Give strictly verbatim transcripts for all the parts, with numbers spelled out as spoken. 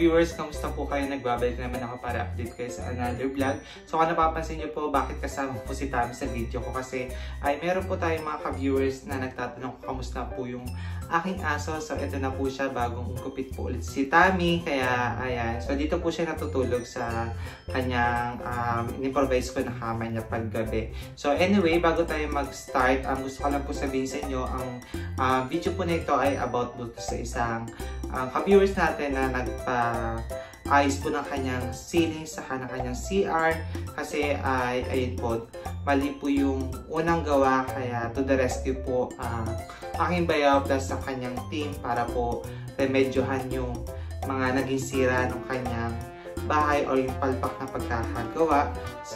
ka-viewers, kamusta po kayo? Nagbabalik naman ako para update kayo sa another vlog. So kung napapansin nyo po bakit kasama po si Tami sa video ko, kasi ay meron po tayong mga ka-viewers na nagtatanong kung kamusta po yung aking aso. So ito na po siya, bagong gupit po ulit si Tami. Kaya ayan, so dito po siya natutulog sa kanyang um, in-improvise ko na kama niya paggabi. So anyway, bago tayo mag-start, um, gusto ko lang po sabihin sa inyo, ang uh, video po na ito ay about po sa isang um, ka-viewers natin na nagpa ayos po ng kanyang ceiling sa ng kanyang C R, kasi ay ayun po, mali po yung unang gawa, kaya to the rescue po uh, aking bayaw plus sa kanyang team para po remedyohan yung mga naging sira ng kanyang bahay or yung palpak na pagkakagawa. So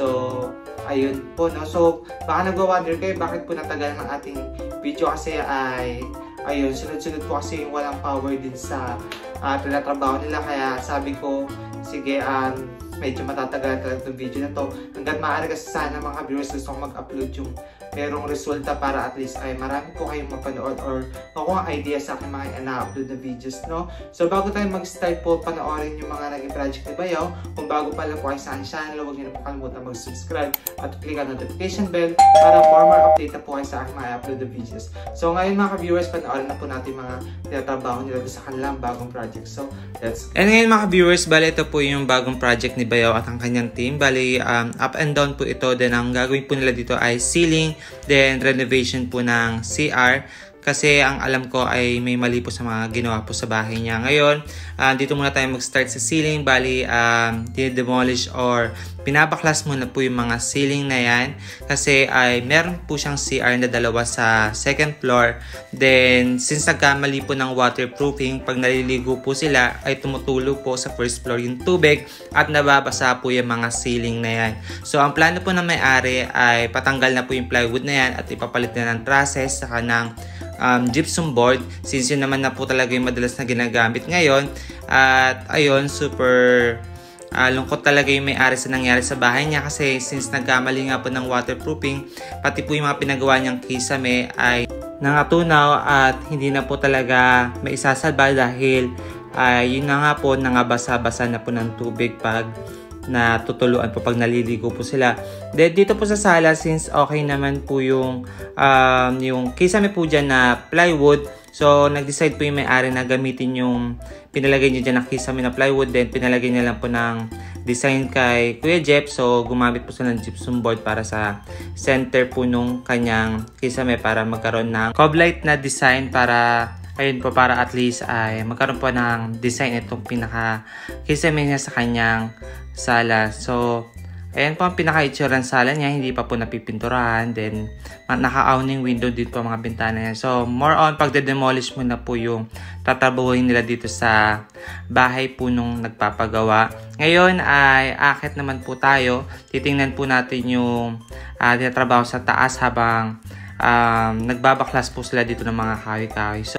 ayun po, no. So baka nagwa-wonder kayo bakit po natagal ng ating video, kasi ay ayun, sunod-sunod po kasi yung walang power din sa uh, tinatrabaho nila. Kaya sabi ko, sige, um, medyo matatagal talaga itong video na to. Hanggang maaari kasi sana mga viewers gusto ko mag-upload yung merong resulta para at least ay marami po kayong mapanood or makuha idea sa aking mga ina-upload na videos, no? So bago tayo mag-start po, panoorin yung mga naging project ni Bayaw. Kung bago pa lang po kayo sa channel, huwag niyo na po kalimutan mag-subscribe at click ang notification bell para more more update na po kayo sa aking mga upload na videos. So ngayon mga viewers, panoorin na po natin mga tinatrabaho nila sa kanilang bagong project. So let's go. And ngayon mga viewers, bali ito po yung bagong project ni Bayaw at ang kanyang team. Bali um, up and down po ito. Then ang gagawin po nila dito ay ceiling, then renovation po ng C R, kasi ang alam ko ay may mali po sa mga ginawa po sa bahay niya. Ngayon, uh, dito muna tayo mag-start sa ceiling. Bali, um, dinedemolish or pinabaklas muna po yung mga ceiling na yan, kasi ay meron po siyang C R na dalawa sa second floor. Then, since nagkamali po ng waterproofing, pag naliligo po sila ay tumutulo po sa first floor yung tubig at nababasa po yung mga ceiling na yan. So, ang plano po ng may-ari ay patanggal na po yung plywood na yan at ipapalit na ng trusses sa kanang Um, gypsum board, since yun naman na po talaga yung madalas na ginagamit ngayon. At ayun, super uh, lungkot talaga yung may-ari sa nangyari sa bahay niya, kasi since nagkamali nga po ng waterproofing, pati po yung mga pinagawa niyang kisame ay nangatunaw at hindi na po talaga maisasalba dahil uh, yun na nga po, nangabasa-basa na po ng tubig pag na tutuluan po pag naliligo po sila. Then, dito po sa sala, since okay naman po yung um, yung kisame po dyan na plywood, so nag-decide po yung may-ari na gamitin yung pinalagay niya dyan na kisame na plywood, then pinalagay niya lang po ng design kay Kuya Jeff. So gumamit po sila ng gypsum board para sa center po nung kanyang kisame para magkaroon ng cove light na design, para ayun po, para at least ay magkaroon po ng design itong pinaka kisame niya sa kanyang sala. So ayan po ang pinaka-itsura ng sala niya, hindi pa po napipinturahan. Then naka-awning window din po mga bintana niya. So more on pagde-demolish muna po yung tatabuhin nila dito sa bahay po nung nagpapagawa. Ngayon ay akit naman po tayo. Titingnan po natin yung uh, tinatrabaho sa taas habang um, nagbabaklas po sila dito ng mga kawi-kawi. So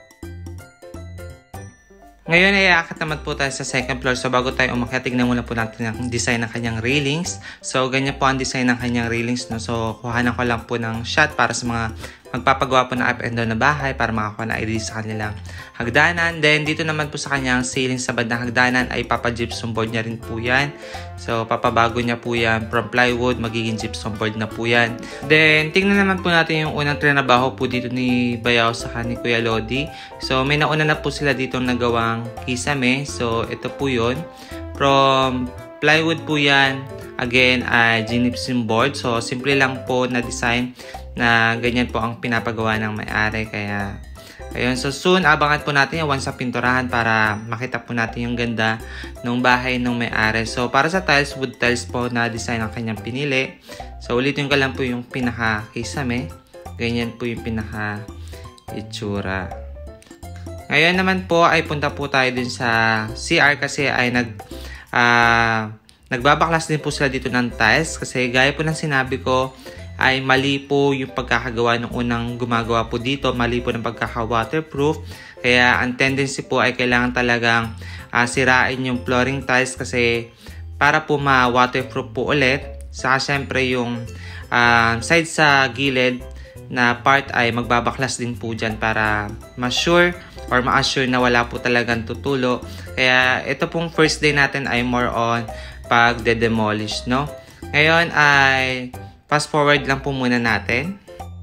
ngayon ay aakit naman po tayo sa second floor. So bago tayo umakyat, tignan muna po natin ang design ng kanyang railings. So ganyan po ang design ng kanyang railings, no? So kuhanan ko lang po ng shot para sa mga magpapagawa po ng up and down na bahay, para makakuha na idea sa kanilang hagdanan. Then dito naman po sa kanyang ceiling sa bandang hagdanan ay papa-gypsum board niya rin po yan. So papabago niya po yan from plywood, magiging gypsum board na po yan. Then tingnan naman po natin yung unang trinabaho po dito ni Bayaw sa ni Kuya Lodi. So may nauna na po sila dito nagawang kisame. So ito po yun, from plywood po yan. Again, ay uh, gypsum board. So simple lang po na design na ganyan po ang pinapagawa ng may-ari. Kaya ayun, so soon abangan po natin yung once sa pinturahan para makita po natin yung ganda ng bahay ng may-ari. So para sa tiles, wood tiles po na design ang kanyang pinili. So ulitin ko lang po yung pinaka kisame. Ganyan po yung pinaka itsura. Ngayon naman po ay punta po tayo din sa C R, kasi ay nag uh, nagbabaklas din po sila dito ng tiles, kasi gaya po ng sinabi ko ay mali po yung pagkakagawa ng unang gumagawa po dito. Mali po ng pagkaka-waterproof. Kaya ang tendency po ay kailangan talagang uh, sirain yung flooring tiles, kasi para po ma-waterproof po ulit. Saka syempre yung uh, side sa gilid na part ay magbabaklas din po dyan para ma-sure or ma-assure na wala po talagang tutulo. Kaya ito pong first day natin ay more on pag-demolish, no? Ngayon ay fast forward lang po muna natin.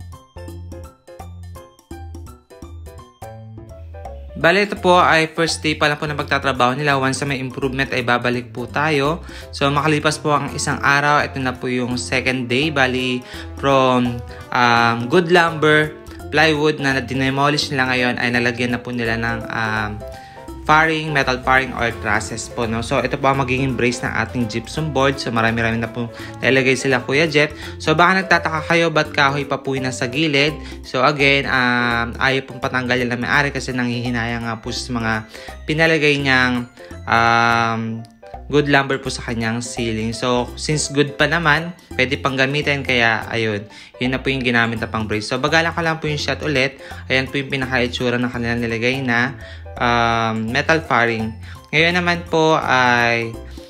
Bale, ito po ay first day pa lang po na pagtatrabaho nila. Once na may improvement ay babalik po tayo. So, makalipas po ang isang araw. Ito na po yung second day. Bali, from um, good lumber, plywood na dinemolish nila ngayon ay nalagyan na po nila ng um, faring, metal faring or trusses po, no? So, ito po ang magiging brace ng ating gypsum board. So, marami-rami na po nalagay sila, Kuya Jeff. So, baka nagtataka kayo ba't kahoy pa po yun nasa gilid. So, again, um, ayaw pong patanggalin na may-ari kasi nanghihinayang nga po sa mga pinalagay niyang um, good lumber po sa kanyang ceiling. So, since good pa naman, pwede pang gamitin. Kaya, ayun, yun na po yung ginamit na pang brace. So, bagalan ko lang po yung shot ulit. Ayan po yung pinaka-itsura ng kanilang nilagay na um, metal faring. Ngayon naman po ay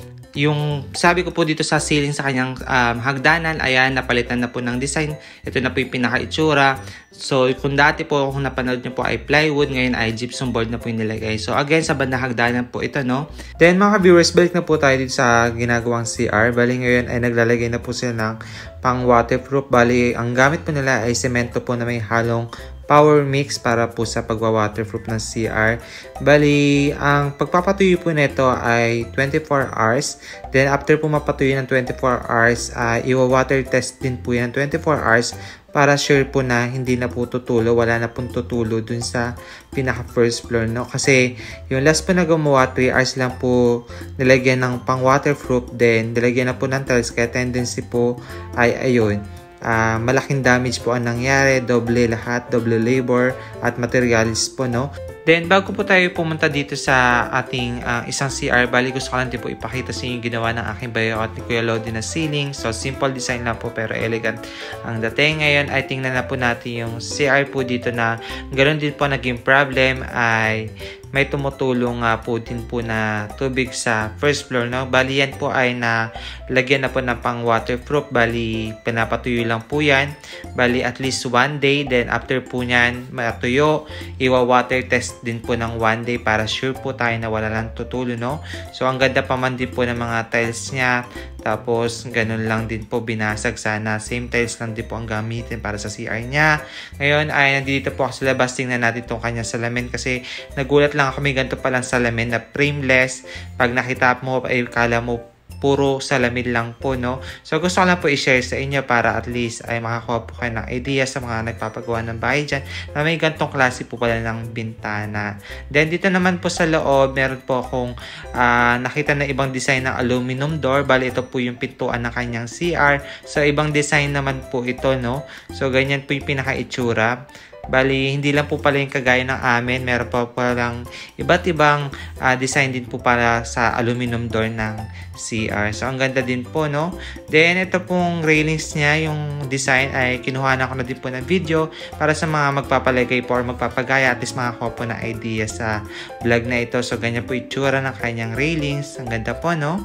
yung sabi ko po dito sa ceiling sa kanyang um, hagdanan, ayan, napalitan na po ng design. Ito na po yung pinaka-itsura. So, kung dati po, kung napanood nyo po ay plywood, ngayon ay gypsum board na po yung nilagay. So, again, sa bandang hagdanan po ito, no? Then, mga viewers, balik na po tayo dito sa ginagawang C R. Bali, ngayon ay naglalagay na po sila ng pang waterproof. Bali, ang gamit po nila ay semento po na may halong power mix para po sa pagwa-waterproof ng C R. Bali, ang pagpapatuyo po nito ay twenty-four hours. Then, after po mapatuyo ng twenty-four hours, uh, iwa-water test din po yan twenty-four hours para sure po na hindi na po tutulo, wala na pong tutulo dun sa pinaka first floor, no? Kasi yung last po na gumawa, three hours lang po nilagyan ng pang waterproof, then nilagyan na po ng tiles, kaya tendency po ay ayun. Uh, malaking damage po ang nangyari, doble lahat, doble labor at materials po, no? Then, bago po tayo pumunta dito sa ating uh, isang C R, bali gusto ko lang din po ipakita sa inyo yung ginawa ng aking bayo at ni Kuya Lodi na ceiling. So, simple design lang po pero elegant ang dating. Ngayon ay tingnan na po natin yung C R po dito na ganoon din po naging problem ay may tumutulong uh, po din po na tubig sa first floor, no? Bali yan po ay na lagyan na po ng pang waterproof. Bali pinapatuyo lang po yan. Bali at least one day. Then after po nyan matuyo, iwa water test din po ng one day para sure po tayo na wala lang tutulo, no? So ang ganda pa man din po ng mga tiles niya. Tapos ganun lang din po binasag, sana same tiles lang din po ang gamitin para sa C R niya. Ngayon ay nandito po ako sa labas. Tingnan natin itong kanya salamin kasi nagulat lang ako, may ganito palang salamin na frameless. Pag nakita mo ay kala mo puro salamin lang po, no? So, gusto ko lang po i-share sa inyo para at least ay makakuha po kayo ng idea sa mga nagpapagawa ng bahay dyan na may gantong klase po pala ng bintana. Then, dito naman po sa loob, meron po akong uh, nakita na ibang design ng aluminum door. Bali, ito po yung pintuan ng kanyang C R. So, ibang design naman po ito, no? So, ganyan po yung pinaka-itsura. Bali, hindi lang po pala yung kagaya ng amin. Meron po palang iba't ibang uh, design din po para sa aluminum door ng C R. So, ang ganda din po, no? Then, ito pong railings niya, yung design ay kinuha na ko na din po ng video para sa mga magpapalagay po or magpapagaya. At least makakuha po ng idea sa vlog na ito. So, ganyan po itsura ng kanyang railings. Ang ganda po, no?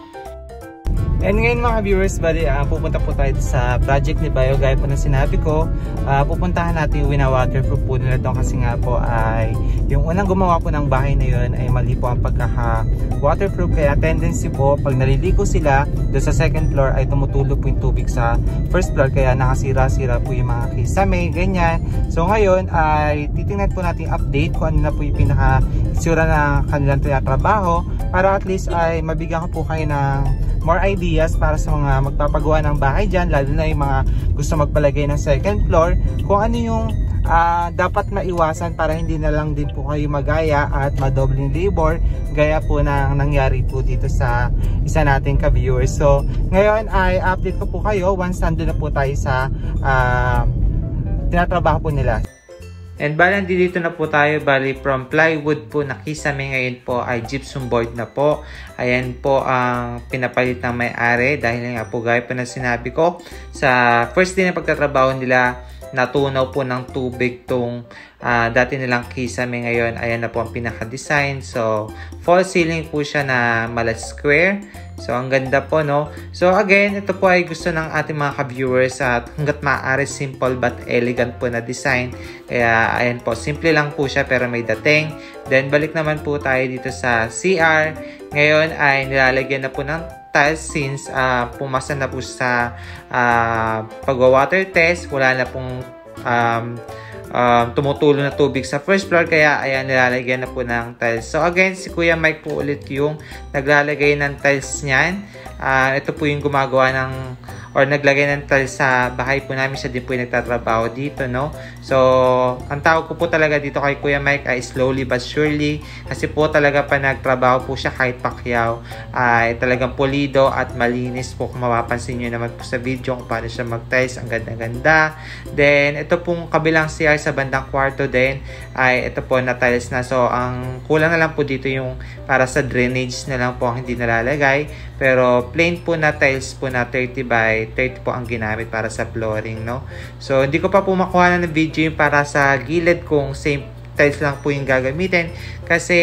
And ngayon mga viewers, bali, uh, pupunta po tayo sa project ni Bayo. Gaya po na sinabi ko, uh, pupuntahan natin yung wina-waterproof po nila doon kasi nga po ay yung unang gumawa po ng bahay na yun ay mali po ang pagkaka-waterproof. Kaya tendency po, pag naliligo sila doon sa second floor ay tumutulo po yung tubig sa first floor. Kaya nakasira-sira po yung mga kisame, ganyan. So ngayon ay titingnan po natin update kung ano na po yung pinaka-itsura na kanilang tinatrabaho para at least ay mabigyan ko po kayo ng more ideas para sa mga magpapagawa ng bahay dyan, lalo na yung mga gusto magpalagay ng second floor, kung ano yung uh, dapat maiwasan para hindi na lang din po kayo magaya at madobling labor gaya po na nangyari po dito sa isa nating ka-viewers. So ngayon ay update ko po kayo once nandun na po tayo sa uh, tinatrabaho po nila. And bali, dito na po tayo. Bali, from plywood po na kisame, ngayon po ay gypsum board na po. Ayan po ang pinapalit ng may-ari. Dahil nga po, gaya po na sinabi ko, sa first day na pagtatrabaho nila, natunaw po ng tubig tong uh, dati nilang kisame. Ngayon, ayan na po ang pinaka-design. So, false ceiling po siya na mala square. So, ang ganda po, no? So, again, ito po ay gusto ng ating mga ka-viewers at hanggat maaari simple but elegant po na design. Kaya, ayan po, simple lang po siya pero may dating. Then, balik naman po tayo dito sa C R. Ngayon ay nilalagyan na po ng tiles since uh, pumasa na po sa uh, pagwa-water test. Wala na pong um, um, tumutulo na tubig sa first floor. Kaya ayan, nilalagyan na po ng tiles. So again, si Kuya Mike po ulit yung naglalagay ng tiles niyan. Uh, ito po yung gumagawa ng or naglagay ng tiles sa bahay po namin. Siya din po yung nagtatrabaho dito, no? So, ang tawag ko po talaga dito kay Kuya Mike ay slowly but surely. Kasi po talaga pa nagtrabaho po siya kahit pakyaw. Ay talagang pulido at malinis po. Kung mapapansin nyo naman po sa video kung paano siya mag-tiles. Ang ganda-ganda. Then, ito pong kabilang C R sa bandang kwarto din ay ito po na tiles na. So, ang kulang na lang po dito yung para sa drainage na lang po ang hindi nalalagay. Pero, plain po na tiles po na thirty by thirty po ang ginamit para sa flooring, no? So, hindi ko pa po makuha na ng video yung para sa gilid kung same tiles lang po yung gagamitin. Kasi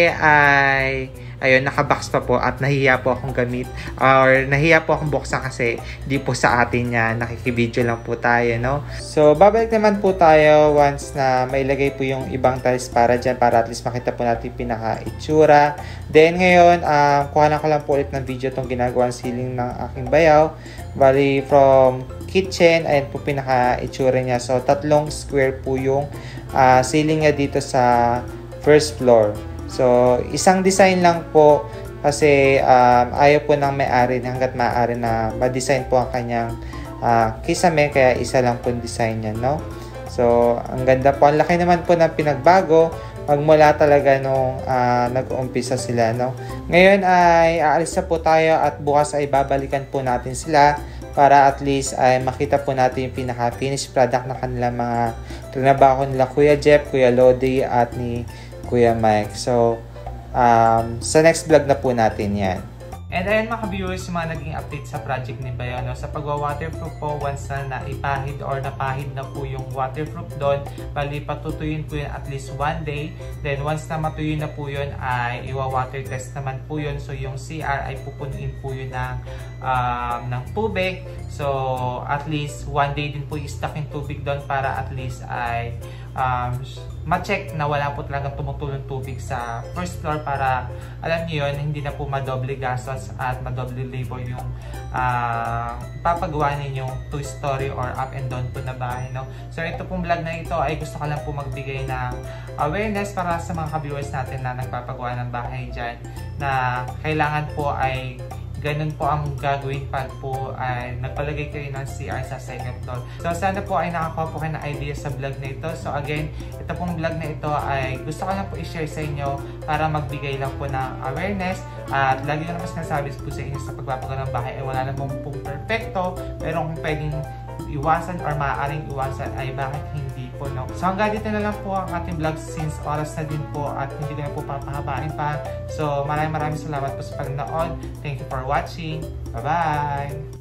ay, ayun, nakabox pa po at nahiya po akong gamit or nahiya po akong buksan kasi di po sa atin yan. Nakikibideo lang po tayo, no? So, babalik naman po tayo once na mailagay po yung ibang tiles para dyan para at least makita po natin yung pinaka-itsura. Then, ngayon, um, kuha lang ko lang po ulit ng video itong ginagawang ceiling ng aking bayaw. Bali, from kitchen, ayan po pinaka-itsura niya. So, tatlong square po yung uh, ceiling niya dito sa first floor. So, isang design lang po kasi um, ayaw po ng may-ari hanggat maaari na ma-design po ang kanyang uh, kisame. Kaya isa lang po yung design niya, no? So, ang ganda po. Ang laki naman po ng pinagbago magmula talaga nung uh, nag-uumpisa sila, no? Ngayon ay aalis na po tayo at bukas ay babalikan po natin sila para at least ay makita po natin yung pinaka-finished product na kanilang mga trinabaho nila Kuya Jeff, Kuya Lodi at ni Kuya Mike. So, um, sa next vlog na po natin yan. And ayun mga viewers, yung mga naging update sa project ni Bayaw, no? Sa pagwa-waterproof po, once na naipahid or napahid na po yung waterproof doon, bali patutuyin po yun at least one day. Then once na matuyo na po yun, ay iwa-water test naman po yun. So yung C R ay pupunuin po yun ng, um, ng tubig. So at least one day din po i-stock yung tubig doon para at least ay um, ma-check na wala po talagang tumutulong tubig sa first floor para alam niyo yun, hindi na po madoble gastos at madoble labor yung uh, papagawa ninyong two-story or up and down po na bahay, no? So ito pong vlog na ito ay gusto ko lang po magbigay ng awareness para sa mga ka-viewers natin na nagpapagawa ng bahay dyan na kailangan po ay ganun po ang gagawin pag po ay nagpalagay kayo ng C R sa second floor. So sana po ay nakakuha po kayo ng idea sa vlog na ito. So again, ito pong vlog na ito ay gusto ko lang po i-share sa inyo para magbigay lang po ng awareness. At lagi ko naman sinasabi po sa inyo sa pagpapagawa ng bahay ay wala namang pong perfecto. Pero kung pwedeng iwasan or maaaring iwasan ay bakit hindi po, no? So hanggang dito na lang po ang ating vlog since oras na din po at hindi ko na po papahabain pa. So maraming maraming salamat po sa panonood. Thank you for watching. Bye-bye!